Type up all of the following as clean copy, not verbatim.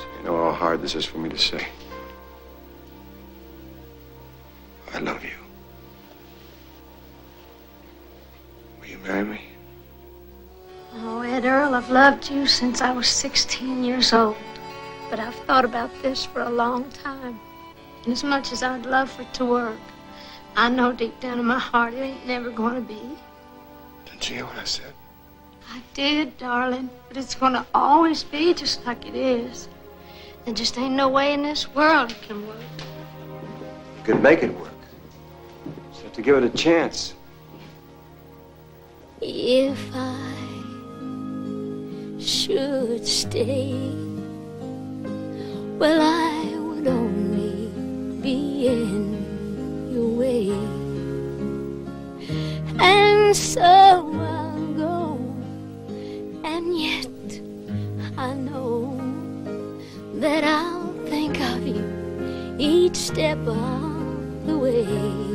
You know how hard this is for me to say. I love you. Will you marry me? Oh, Ed Earl, I've loved you since I was 16 years old. But I've thought about this for a long time. And as much as I'd love for it to work, I know deep down in my heart it ain't never going to be. Didn't you hear what I said? I did, darling. But it's going to always be just like it is. There just ain't no way in this world it can work. You could make it work. Just have to give it a chance. If I should stay, well, I would only be in your way. And so I'll go, and yet I know that I'll think of you each step of the way.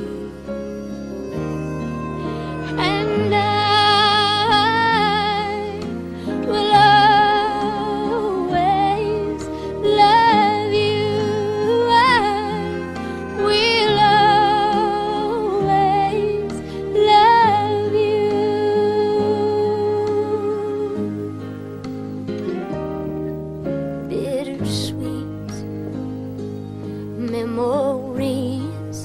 And I will always love you. I will always love you. Bittersweet memories,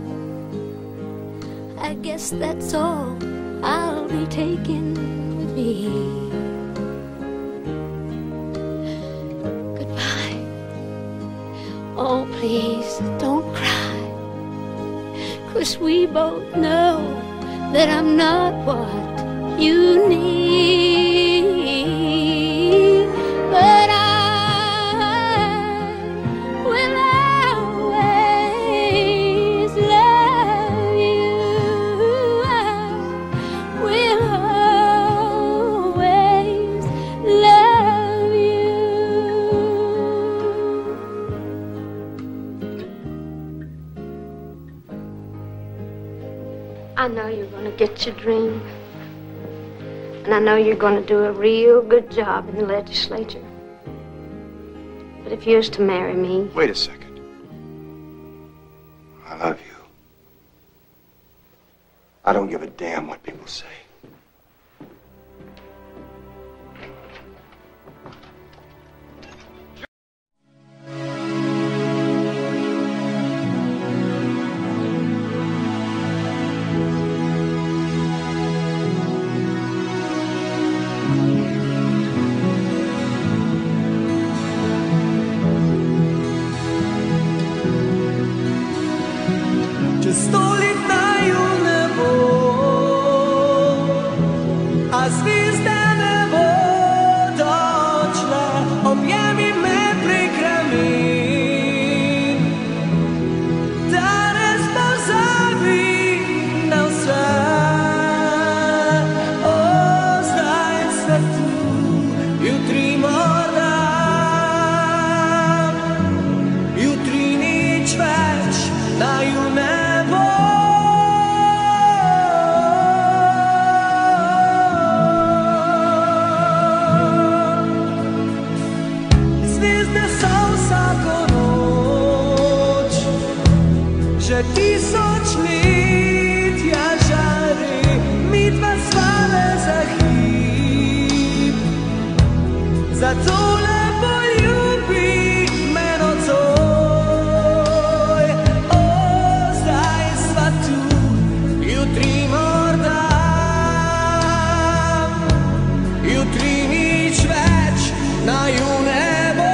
I guess that's all I'll be taking with me. Goodbye. Oh, please don't cry, 'cause we both know that I'm not what you need. But I will always love you. I will always love you. I know you're going to get your dream. And I know you're going to do a real good job in the legislature. But if you was to marry me... Wait a second. I love you. I don't give a damn what people say. Sto litajú nebo a zvizda nebo dočla, objaví me prikrami. Danes pozabi na vse, zdaj se tu, jutri morda, jutri nič več, daju nebo. Že tisoč let ja žari, mi dva svale za hip. Zato lepo ljubi me nocoj. Zdaj sva tu, jutri morda, jutri nič več, naju ne bo.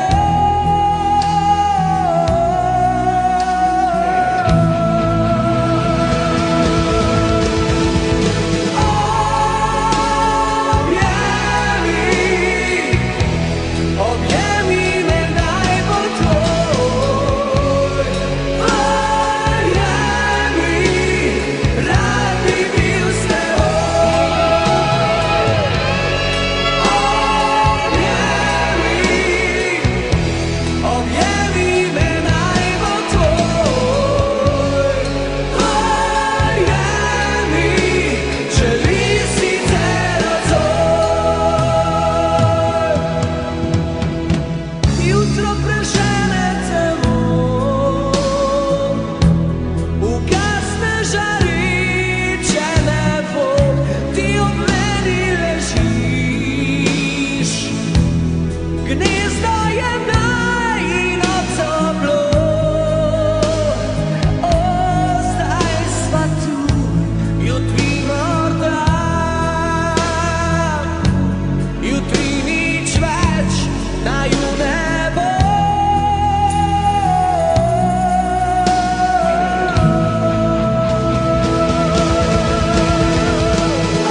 gnezdo je naj in ocoplo. O, zdaj sva tu, jutri morda, jutri nič več naju ne bo.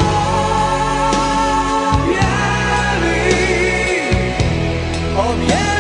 Oh yeah.